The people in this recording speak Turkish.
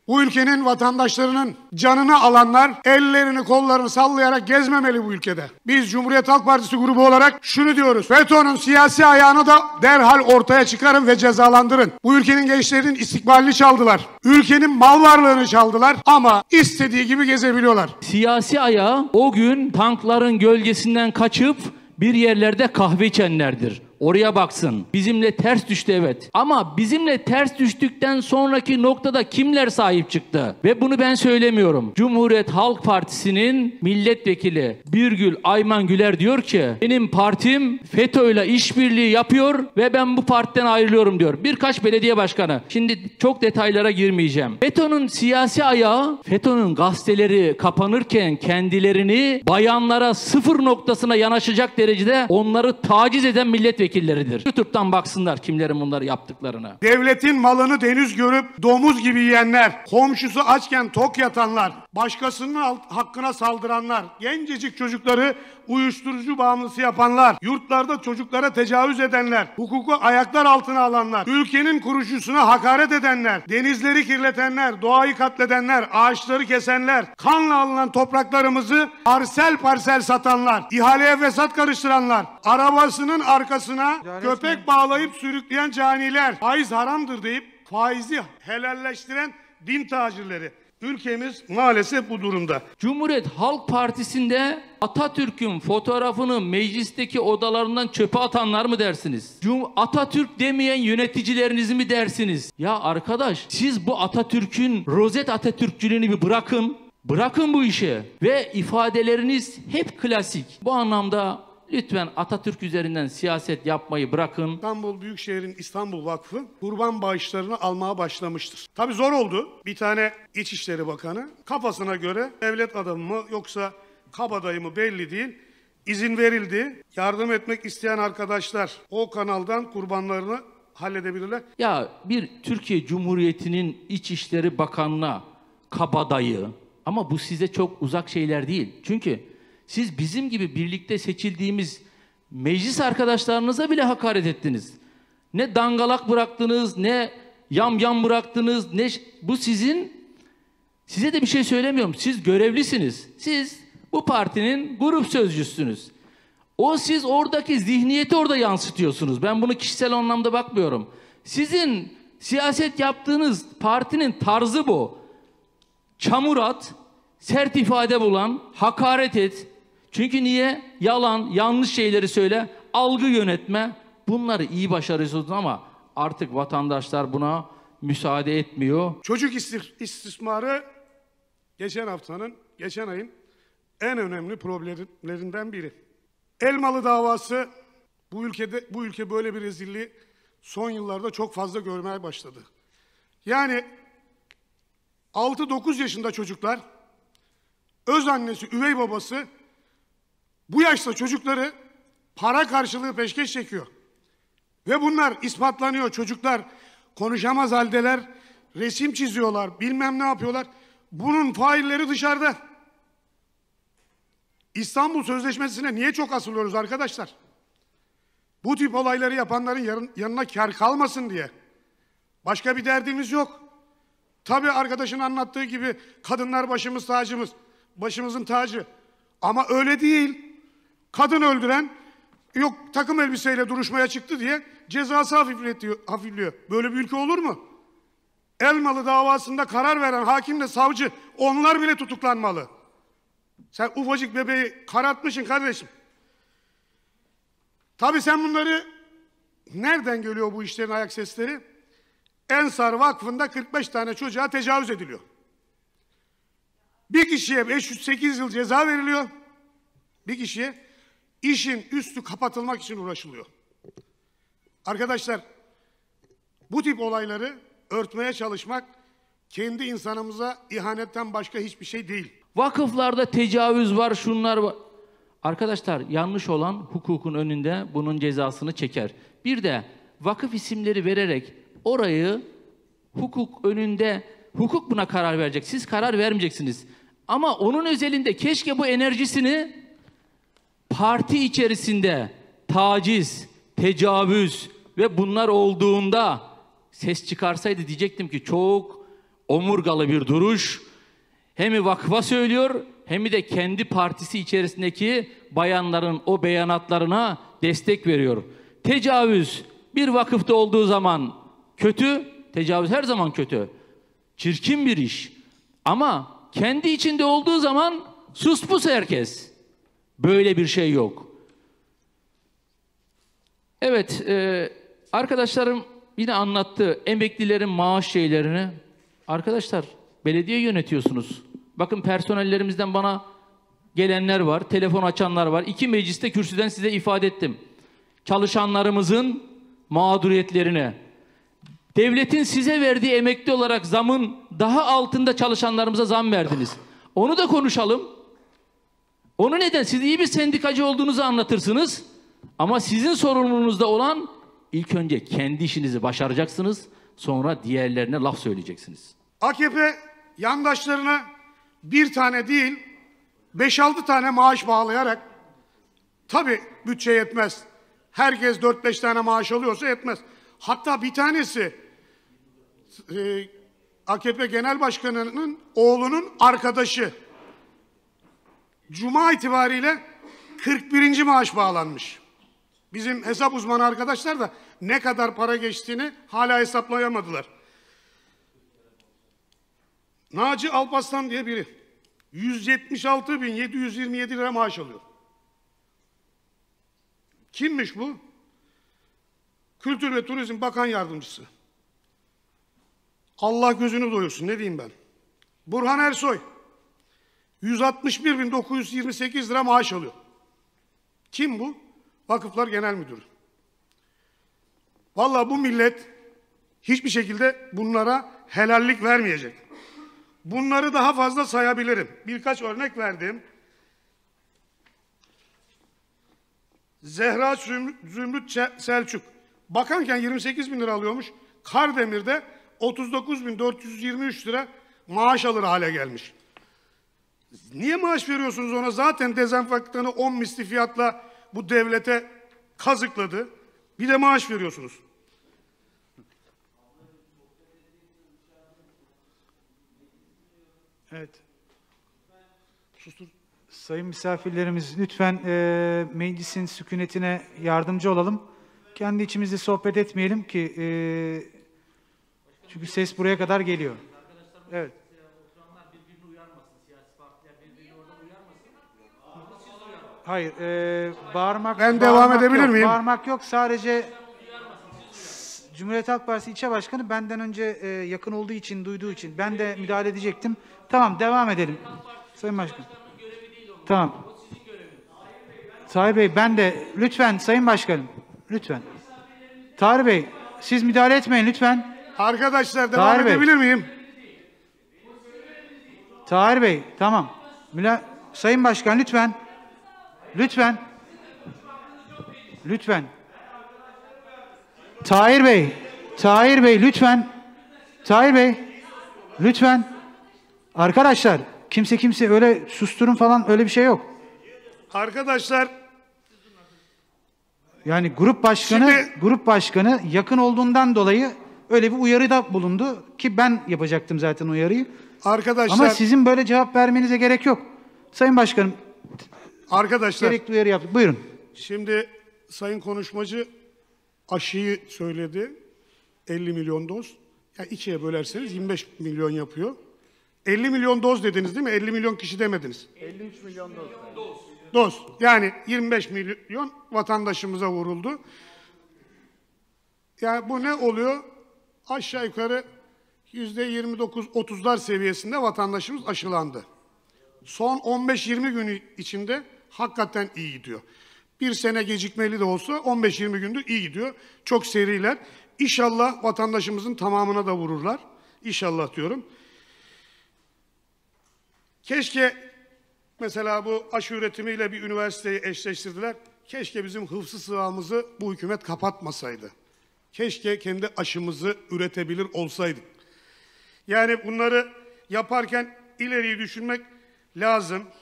Bu ülkenin vatandaşlarının canını alanlar ellerini kollarını sallayarak gezmemeli bu ülkede. Biz Cumhuriyet Halk Partisi grubu olarak şunu diyoruz. FETÖ'nün siyasi ayağını da derhal ortaya çıkarın ve cezalandırın. Bu ülkenin gençlerinin istikbalini çaldılar. Ülkenin mal varlığını çaldılar ama istediği gibi gezebiliyorlar. Siyasi ayağı o gün tankların gölgesinden kaçıp bir yerlerde kahve içenlerdir. Oraya baksın. Bizimle ters düştü, evet. Ama bizimle ters düştükten sonraki noktada kimler sahip çıktı? Ve bunu ben söylemiyorum. Cumhuriyet Halk Partisi'nin milletvekili Birgül Ayman Güler diyor ki benim partim FETÖ'yle işbirliği yapıyor ve ben bu partiden ayrılıyorum diyor. Birkaç belediye başkanı. Şimdi çok detaylara girmeyeceğim. FETÖ'nün siyasi ayağı, FETÖ'nün gazeteleri kapanırken kendilerini bayanlara sıfır noktasına yanaşacak derecede onları taciz eden milletvekilleridir. YouTube'dan baksınlar kimlerin bunları yaptıklarını. Devletin malını deniz görüp domuz gibi yiyenler, komşusu açken tok yatanlar, başkasının hakkına saldıranlar, gencecik çocukları uyuşturucu bağımlısı yapanlar, yurtlarda çocuklara tecavüz edenler, hukuku ayaklar altına alanlar, ülkenin kuruşusuna hakaret edenler, denizleri kirletenler, doğayı katledenler, ağaçları kesenler, kanla alınan topraklarımızı parsel parsel satanlar, ihaleye fesat karıştıranlar, arabasının arkasına köpek bağlayıp sürükleyen caniler, faiz haramdır deyip faizi helalleştiren din tacirleri. Ülkemiz maalesef bu durumda. Cumhuriyet Halk Partisi'nde Atatürk'ün fotoğrafını meclisteki odalarından çöpe atanlar mı dersiniz? Atatürk demeyen yöneticilerinizi mi dersiniz? Ya arkadaş, siz bu Atatürk'ün rozet Atatürkçülüğünü bir bırakın. Bırakın bu işi. Ve ifadeleriniz hep klasik. Bu anlamda lütfen Atatürk üzerinden siyaset yapmayı bırakın. İstanbul Büyükşehir'in İstanbul Vakfı kurban bağışlarını almaya başlamıştır. Tabii zor oldu. Bir tane İçişleri Bakanı kafasına göre devlet adamı mı yoksa kabadayı mı belli değil. İzin verildi. Yardım etmek isteyen arkadaşlar o kanaldan kurbanlarını halledebilirler. Ya bir Türkiye Cumhuriyeti'nin İçişleri Bakanı'na kabadayı, ama bu size çok uzak şeyler değil. Çünkü siz bizim gibi birlikte seçildiğimiz meclis arkadaşlarınıza bile hakaret ettiniz. Ne dangalak bıraktınız, ne yamyam bıraktınız, ne bu size de bir şey söylemiyorum. Siz görevlisiniz. Siz bu partinin grup sözcüsünüz. Siz oradaki zihniyeti orada yansıtıyorsunuz. Ben bunu kişisel anlamda bakmıyorum. Sizin siyaset yaptığınız partinin tarzı bu. Çamur at, sert ifade bulan, hakaret et. Çünkü niye? Yalan, yanlış şeyleri söyle, algı yönetme. Bunları iyi başarıyorsunuz ama artık vatandaşlar buna müsaade etmiyor. Çocuk istismarı geçen ayın en önemli problemlerinden biri. Elmalı davası bu ülke böyle bir rezilliği son yıllarda çok fazla görmeye başladı. Yani 6-9 yaşında çocuklar, öz annesi, üvey babası bu yaşta çocukları para karşılığı peşkeş çekiyor. Ve bunlar ispatlanıyor. Çocuklar konuşamaz haldeler, resim çiziyorlar, bilmem ne yapıyorlar. Bunun failleri dışarıda. İstanbul Sözleşmesi'ne niye çok asılıyoruz arkadaşlar? Bu tip olayları yapanların yanına kar kalmasın diye. Başka bir derdimiz yok. Tabii arkadaşın anlattığı gibi kadınlar başımız tacımız, başımızın tacı. Ama öyle değil. Kadın öldüren, yok takım elbiseyle duruşmaya çıktı diye cezası hafifliyor. Böyle bir ülke olur mu? Elmalı davasında karar veren hakimle savcı, onlar bile tutuklanmalı. Sen ufacık bebeği karartmışsın kardeşim. Tabii sen bunları, nereden geliyor bu işlerin ayak sesleri? Ensar Vakfı'nda 45 tane çocuğa tecavüz ediliyor. Bir kişiye 508 yıl ceza veriliyor. Bir kişiye işin üstü kapatılmak için uğraşılıyor. Arkadaşlar, bu tip olayları örtmeye çalışmak kendi insanımıza ihanetten başka hiçbir şey değil. Vakıflarda tecavüz var, şunlar var. Arkadaşlar, yanlış olan hukukun önünde bunun cezasını çeker. Bir de vakıf isimleri vererek orayı hukuk önünde, hukuk buna karar verecek. Siz karar vermeyeceksiniz. Ama onun özelinde keşke bu enerjisini parti içerisinde taciz, tecavüz ve bunlar olduğunda ses çıkarsaydı, diyecektim ki çok omurgalı bir duruş. Hem vakfa söylüyor hem de kendi partisi içerisindeki bayanların o beyanatlarına destek veriyor. Tecavüz bir vakıfta olduğu zaman kötü, tecavüz her zaman kötü. Çirkin bir iş. Ama kendi içinde olduğu zaman sus pus herkes. Böyle bir şey yok. Evet, arkadaşlarım yine anlattı emeklilerin maaş şeylerini. Arkadaşlar, belediye yönetiyorsunuz. Bakın personellerimizden bana gelenler var, telefon açanlar var. 2 mecliste kürsüden size ifade ettim. Çalışanlarımızın mağduriyetlerine, devletin size verdiği emekli olarak zamın daha altında çalışanlarımıza zam verdiniz. Onu da konuşalım. Onu neden? Siz iyi bir sendikacı olduğunuzu anlatırsınız. Ama sizin sorumluluğunuzda olan ilk önce kendi işinizi başaracaksınız. Sonra diğerlerine laf söyleyeceksiniz. AKP yandaşlarına bir tane değil 5-6 tane maaş bağlayarak, tabii bütçe yetmez. Herkes 4-5 tane maaş alıyorsa yetmez. Hatta bir tanesi AKP Genel Başkanı'nın oğlunun arkadaşı. Cuma itibariyle 41. maaş bağlanmış. Bizim hesap uzmanı arkadaşlar da ne kadar para geçtiğini hala hesaplayamadılar. Naci Alparslan diye biri 176.727 lira maaş alıyor. Kimmiş bu? Kültür ve Turizm Bakan Yardımcısı. Allah gözünü doyursun, ne diyeyim ben. Burhan Ersoy 161.928 lira maaş alıyor. Kim bu? Vakıflar Genel Müdürü. Vallahi bu millet hiçbir şekilde bunlara helallik vermeyecek. Bunları daha fazla sayabilirim. Birkaç örnek verdim. Zehra Zümrüt Selçuk. Bakanken 28 bin lira alıyormuş. Kardemir'de 39.423 lira maaş alır hale gelmiş. Niye maaş veriyorsunuz ona? Zaten dezenfektanı 10 misli fiyatla bu devlete kazıkladı. Bir de maaş veriyorsunuz. Evet. Sustur. Sayın misafirlerimiz lütfen meclisin sükunetine yardımcı olalım. Kendi içimizde sohbet etmeyelim ki çünkü ses buraya kadar geliyor. Evet. Hayır, bağırmak... Ben devam edebilir miyim? Bağırmak yok, sadece Cumhuriyet Halk Partisi İlçe Başkanı benden önce yakın olduğu için, duyduğu için ben de müdahale edecektim. Tamam, devam edelim. Sayın Başkan. Tamam. Tahir Bey, ben de lütfen Sayın Başkanım, lütfen. Tahir Bey, siz müdahale etmeyin lütfen. Arkadaşlar devam edebilir miyim? Tahir Bey, tamam. Sayın Başkan lütfen. Lütfen. Lütfen. Tahir Bey. Tahir Bey lütfen. Tahir Bey. Lütfen. Arkadaşlar kimse öyle susturun falan öyle bir şey yok. Arkadaşlar yani grup başkanı yakın olduğundan dolayı öyle bir uyarıda bulundu ki ben yapacaktım zaten uyarıyı. Arkadaşlar ama sizin böyle cevap vermenize gerek yok. Sayın Başkanım. Arkadaşlar gerekli uyarı yaptık. Buyurun. Şimdi sayın konuşmacı aşıyı söyledi. 50 milyon doz. Ya ikiye bölerseniz 25 milyon yapıyor. 50 milyon doz dediniz değil mi? 50 milyon kişi demediniz. 53 milyon doz. Doz. Yani 25 milyon vatandaşımıza vuruldu. Yani bu ne oluyor? Aşağı yukarı %29-30'lar seviyesinde vatandaşımız aşılandı. Son 15-20 günü içinde hakikaten iyi gidiyor. Bir sene gecikmeli de olsa 15-20 gündür iyi gidiyor. Çok seriler. İnşallah vatandaşımızın tamamına da vururlar. İnşallah diyorum. Keşke mesela bu aşı üretimiyle bir üniversiteyi eşleştirdiler. Keşke bizim hıfzı sıvamızı bu hükümet kapatmasaydı. Keşke kendi aşımızı üretebilir olsaydık. Yani bunları yaparken ileriyi düşünmek lazım.